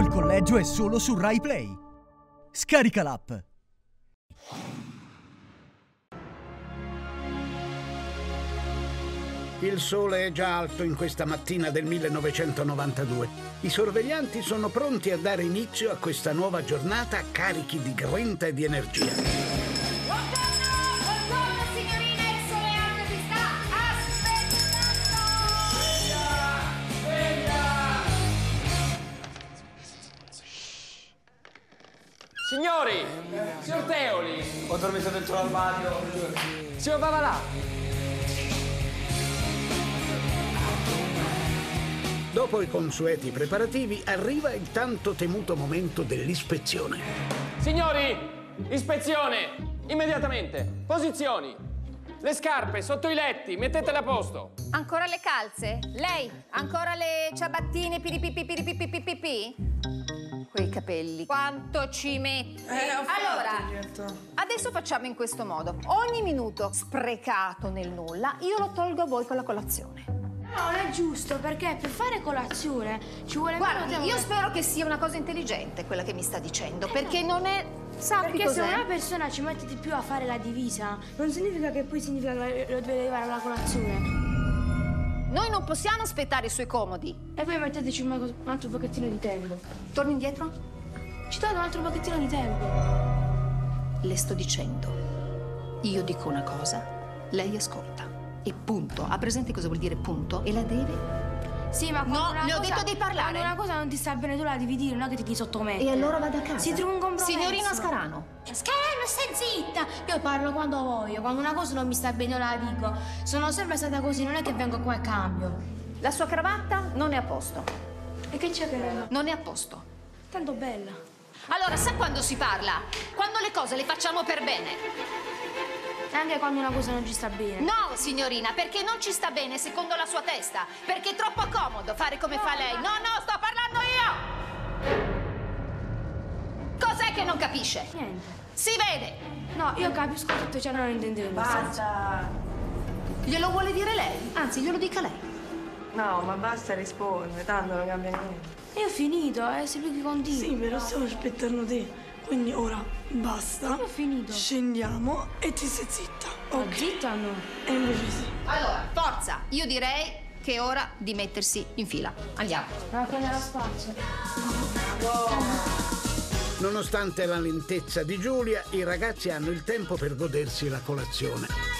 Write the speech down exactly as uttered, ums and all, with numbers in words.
Il collegio è solo su Rai Play. Scarica l'app. Il sole è già alto in questa mattina del millenovecentonovantadue. I sorveglianti sono pronti a dare inizio a questa nuova giornata carichi di grinta e di energia. Buongiorno, buongiorno signorine, il sole alto vi sta aspettando! Sveglia! Sveglia! Signori, signor Teoli! Ho dormito dentro l'armadio. Signor Babalà! Dopo i consueti preparativi arriva il tanto temuto momento dell'ispezione. Signori, ispezione! Immediatamente! Posizioni! Le scarpe sotto i letti, mettetele a posto! Ancora le calze? Lei? Ancora le ciabattine piripipi piripipi? Quei capelli. Quanto ci metti? Eh, ho fatto, allora, certo. adesso facciamo in questo modo. Ogni minuto sprecato nel nulla, io lo tolgo a voi con la colazione. No, non è giusto, perché per fare colazione ci vuole meno Guardi, tempo. io spero che sia una cosa intelligente quella che mi sta dicendo, perché non è... Sappi Perché se cos'è? una persona ci mette di più a fare la divisa, non significa che poi significa che lo deve arrivare alla colazione. Noi non possiamo aspettare i suoi comodi. E poi metteteci un un altro pochettino di tempo. Torni indietro? Ci date un altro pochettino di tempo. Le sto dicendo, io dico una cosa, lei ascolta. E punto. Ha presente cosa vuol dire punto? E la deve... Sì, ma quando No, una le ho cosa, detto di parlare. Quando una cosa non ti sta bene tu la devi dire, non è che ti ti sottometti. E allora vada a casa. Si trova un compromesso. Signorina Scarano. Scarano, stai zitta! Io parlo quando voglio, quando una cosa non mi sta bene io la dico. Sono sempre stata così, non è che vengo qua e cambio. La sua cravatta non è a posto. E che c'è che non? Non è a posto. Tanto bella. Allora, sa quando si parla? Quando le cose le facciamo per bene. Anche quando una cosa non ci sta bene. No, signorina, perché non ci sta bene secondo la sua testa. Perché è troppo comodo fare come No, fa lei. ma- No, no, sto parlando io! Cos'è che non capisce? Niente. Si vede! No, io capisco tutto, cioè non intendevo. Basta! Glielo vuole dire lei? Anzi, glielo dica lei. No, ma basta rispondere, tanto non cambia niente. Io ho finito, eh, se lui che continua. Sì, però stiamo aspettando te. Quindi ora basta. Io ho finito. Scendiamo e ti stai zitta. Ma Ok. zitta no. E invece sì. Allora, forza! Io direi che è ora di mettersi in fila. Andiamo. Ma prendere la spazio. Nonostante la lentezza di Giulia, i ragazzi hanno il tempo per godersi la colazione.